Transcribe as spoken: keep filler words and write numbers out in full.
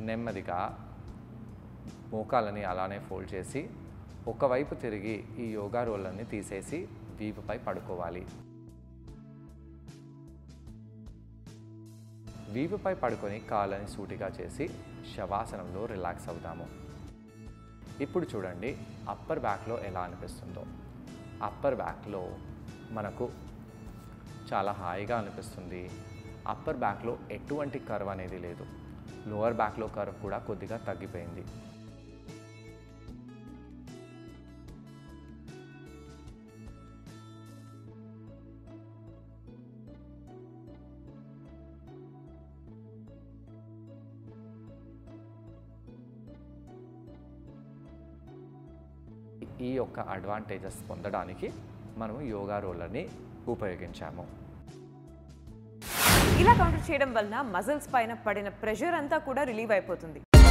నెమ్మదిగా మోకాలని అలానే ఫోల్డ్ చేసి ఒకవైపు తిరిగి ఈ యోగా రోలర్ని తీసేసి వీపుపై పడుకోవాలి. వీపుపై పడుకొని కాళ్ళని సూటిగా చేసి శవాసనంలో రిలాక్స్ అవుతాము. ఇప్పుడు చూడండి అప్పర్ బ్యాక్లో ఎలా అనిపిస్తుందో. అప్పర్ బ్యాక్లో మనకు చాలా హాయిగా అనిపిస్తుంది. అప్పర్ బ్యాక్లో ఎటువంటి కర్వ్ అనేది లేదు. లోవర్ బ్యాక్లో కర్వ్ కూడా కొద్దిగా తగ్గిపోయింది. ఈ యొక్క అడ్వాంటేజెస్ పొందడానికి మనము యోగా రోలర్ని ఉపయోగించాము. ఇలా కౌంటర్ చేయడం వలన మజిల్స్ పైన పడిన ప్రెషర్ అంతా కూడా రిలీవ్ అయిపోతుంది.